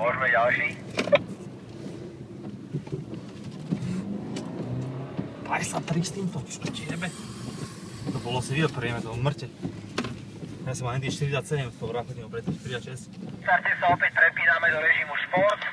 Môžeme ďalší. Aj sa tri s týmto, čo ti jebe? To bolo si vyoperieme, to mŕte. Ja som mal Indy 47 s tou ráchodňou, preto 46. Starte sa opäť prepíname do režimu šport.